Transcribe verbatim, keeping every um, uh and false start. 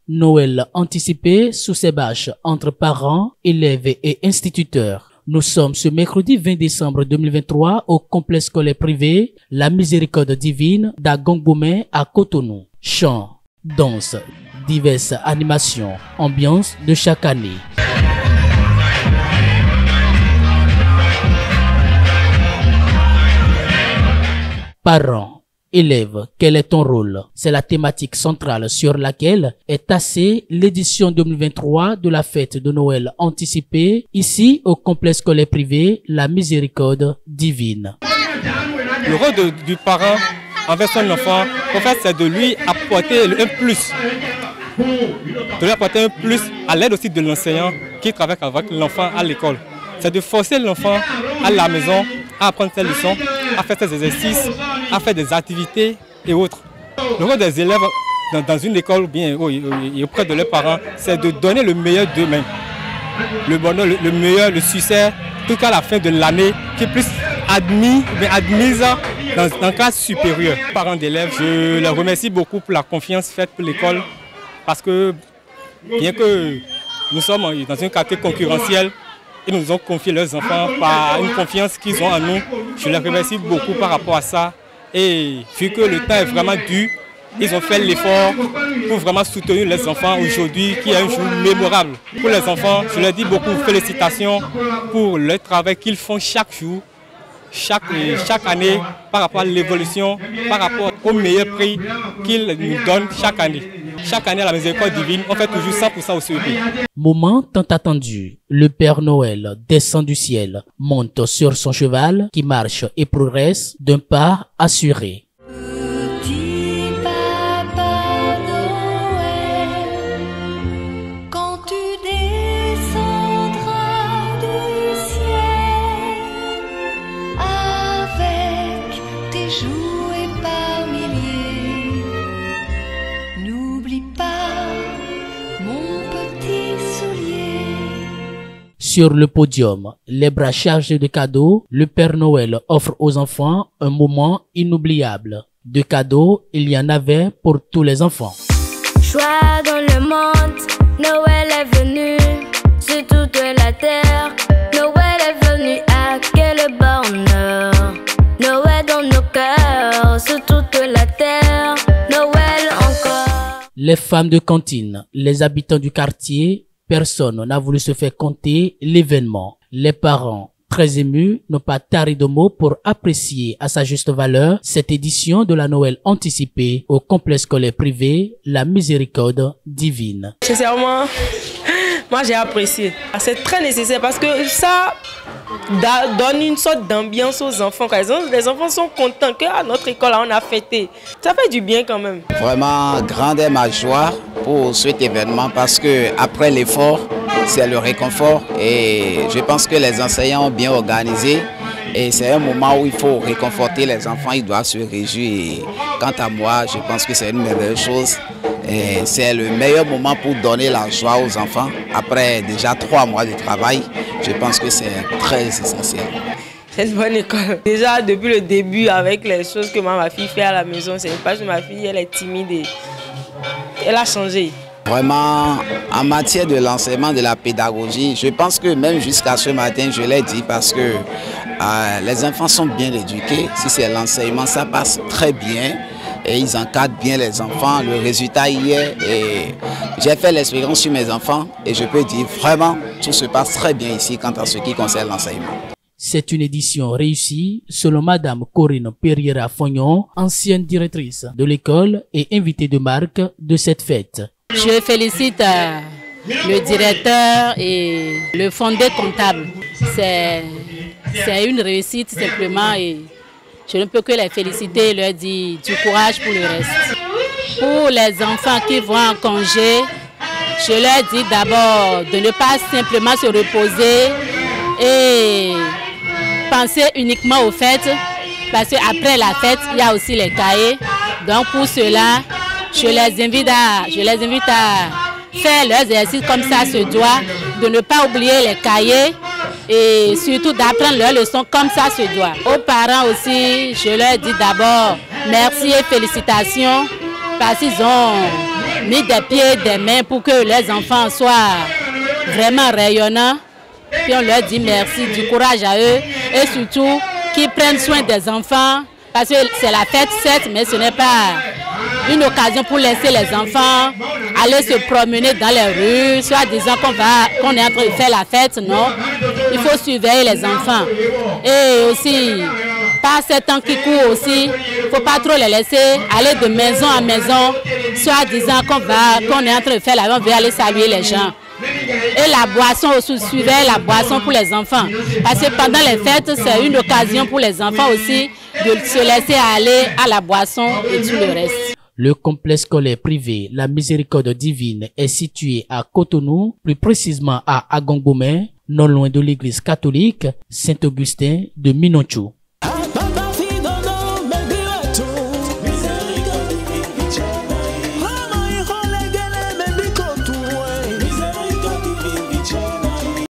Noël anticipé sous ses bâches entre parents, élèves et instituteurs. Nous sommes ce mercredi vingt décembre deux mille vingt-trois au complexe scolaire privé La Miséricorde Divine d'Agongboumé à Cotonou. Chants, danses, diverses animations, ambiance de chaque année. Parents, élèves, quel est ton rôle? C'est la thématique centrale sur laquelle est tassée l'édition deux mille vingt-trois de la fête de Noël anticipée, ici au complexe scolaire privé La Miséricorde Divine. Le rôle de, du parent envers son enfant, en fait, c'est de lui apporter un plus. De lui apporter un plus à l'aide aussi de l'enseignant qui travaille avec l'enfant à l'école. C'est de forcer l'enfant à la maison à apprendre ses leçons, à faire ses exercices, à faire des activités et autres. Le rôle des élèves dans, dans une école ou bien et auprès de leurs parents, c'est de donner le meilleur d'eux-mêmes. Le bonheur, le, le meilleur, le succès, tout à la fin de l'année, qu'ils puissent admis, admise dans, dans classe supérieure. Les parents d'élèves, je les remercie beaucoup pour la confiance faite pour l'école, parce que bien que nous sommes dans un quartier concurrentiel, ils nous ont confié leurs enfants par une confiance qu'ils ont en nous. Je les remercie beaucoup par rapport à ça. Et vu que le temps est vraiment dur, ils ont fait l'effort pour vraiment soutenir les enfants aujourd'hui, qui est un jour mémorable. Pour les enfants, je leur dis beaucoup félicitations pour le travail qu'ils font chaque jour, chaque, chaque année, par rapport à l'évolution, par rapport au meilleur prix qu'ils nous donnent chaque année. Chaque année à la Miséricorde Divine, on fait toujours cent pour cent au C E P. Moment tant attendu, le Père Noël descend du ciel, monte sur son cheval qui marche et progresse d'un pas assuré. Sur le podium, les bras chargés de cadeaux, le Père Noël offre aux enfants un moment inoubliable. De cadeaux, il y en avait pour tous les enfants. Joie dans le monde, Noël est venu sur toute la terre. Noël est venu à quel bonheur. Noël dans nos cœurs, sur toute la terre. Noël encore. Les femmes de cantine, les habitants du quartier, personne n'a voulu se faire compter l'événement. Les parents, très émus, n'ont pas taré de mots pour apprécier à sa juste valeur cette édition de la Noël anticipée au complexe scolaire privé La Miséricorde Divine. Sincèrement, moi j'ai apprécié. C'est très nécessaire parce que ça donne une sorte d'ambiance aux enfants. Les enfants sont contents qu'à notre école on a fêté. Ça fait du bien quand même. Vraiment, grande est ma joie pour cet événement parce que après l'effort, c'est le réconfort et je pense que les enseignants ont bien organisé et c'est un moment où il faut réconforter les enfants, ils doivent se réjouir. Et quant à moi, je pense que c'est une merveilleuse chose. C'est le meilleur moment pour donner la joie aux enfants. Après déjà trois mois de travail, je pense que c'est très essentiel. C'est une bonne école. Déjà depuis le début, avec les choses que ma fille fait à la maison, c'est parce que ma fille elle est timide et elle a changé. Vraiment, en matière de l'enseignement, de la pédagogie, je pense que même jusqu'à ce matin, je l'ai dit parce que euh, les enfants sont bien éduqués. Si c'est l'enseignement, ça passe très bien. Et ils encadrent bien les enfants, le résultat y est. J'ai fait l'expérience sur mes enfants et je peux dire vraiment, tout se passe très bien ici quant à ce qui concerne l'enseignement. C'est une édition réussie selon Madame Corinne Pereira Fognon, ancienne directrice de l'école et invitée de marque de cette fête. Je félicite euh, le directeur et le fondé comptable. C'est une réussite simplement et je ne peux que les féliciter et leur dire du courage pour le reste. Pour les enfants qui vont en congé, je leur dis d'abord de ne pas simplement se reposer et penser uniquement aux fêtes, parce qu'après la fête, il y a aussi les cahiers. Donc pour cela, je les invite à, je les invite à faire leurs exercices comme ça se doit, de ne pas oublier les cahiers et surtout d'apprendre leurs leçons comme ça se doit. Aux parents aussi, je leur dis d'abord merci et félicitations parce qu'ils ont mis des pieds, des mains pour que les enfants soient vraiment rayonnants. Puis on leur dit merci, du courage à eux et surtout qu'ils prennent soin des enfants parce que c'est la fête certes, mais ce n'est pas une occasion pour laisser les enfants aller se promener dans les rues, soit disant qu'on va, qu'on est en train de faire la fête, non. Il faut surveiller les enfants. Et aussi, par ces temps qui courent aussi, il ne faut pas trop les laisser aller de maison en maison, soit disant qu'on va, qu'on est en train de faire la fête, on veut aller saluer les gens. Et la boisson aussi, surveiller la boisson pour les enfants. Parce que pendant les fêtes, c'est une occasion pour les enfants aussi de se laisser aller à la boisson et tout le reste. Le complexe scolaire privé La Miséricorde Divine est situé à Cotonou, plus précisément à Agongomé, non loin de l'église catholique Saint-Augustin de Minonchou.